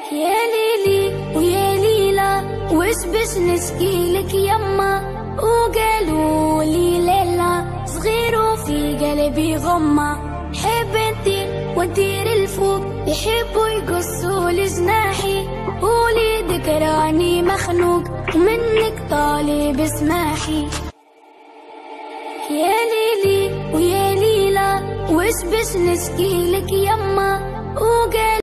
يا ليلي ويا ليلى وش بش نشكيلك يما، وقالوا لي ليلى صغير وفي قلبي غمة، حب انتي وندير الفوق يحبوا يقصوا لجناحي، قولي ذكراني مخنوق ومنك طالب اسماحي. يا ليلي ويا ليلى وش بش نشكيلك يما، وقالوا